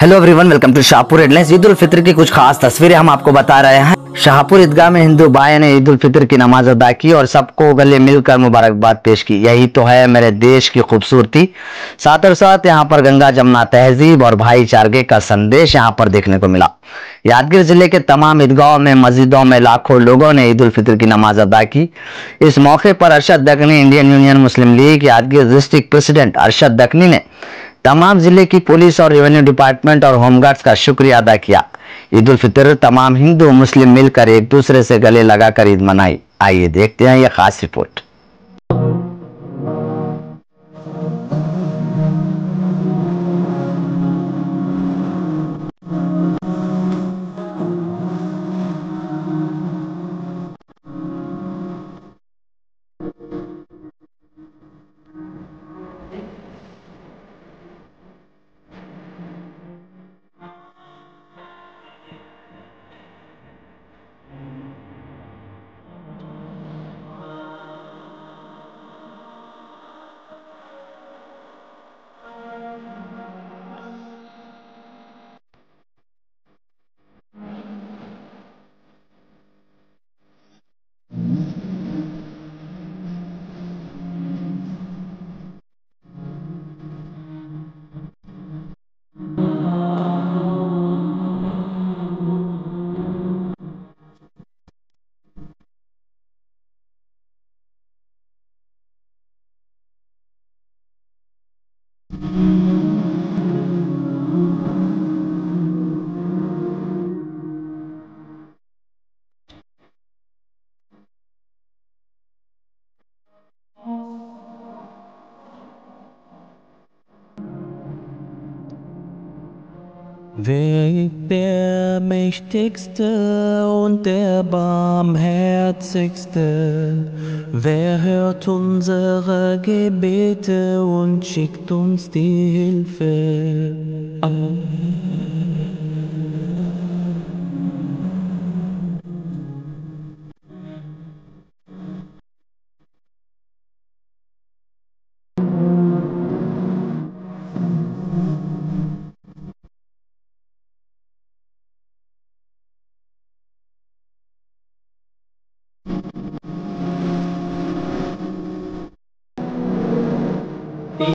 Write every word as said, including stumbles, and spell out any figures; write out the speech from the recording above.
Hello everyone, welcome to Shahpur headlines. Eid ul Fitr की कुछ खास तस्वीरें हम आपको बता रहे हैं। शाहपुर ईदगाह में हिंदू भाई ने ईद उल फित्र की नमाज अदा की और सबको गले मिलकर मुबारकबाद पेश की। यही तो है मेरे देश की खूबसूरती। साथ और साथ यहाँ पर गंगा जमुना तहजीब और भाईचारे का संदेश यहाँ पर देखने को मिला। यादगीर जिले के तमाम ईदगाहों में, मस्जिदों में लाखों लोगों ने ईद उल फित्र की नमाज अदा की। इस मौके पर अरशद दकनी, इंडियन यूनियन मुस्लिम लीग यादगीर डिस्ट्रिक्ट प्रेसिडेंट अरशद दकनी ने तमाम जिले की पुलिस और रेवेन्यू डिपार्टमेंट और होमगार्ड्स का शुक्रिया अदा किया। ईद उल फित्र तमाम हिंदू मुस्लिम मिलकर एक दूसरे से गले लगाकर ईद मनाई। आइए देखते हैं यह खास report. Wer ist der Mächtigste und der Barmherzigste? Wer hört unsere Gebete und schickt uns die Hilfe? Allah.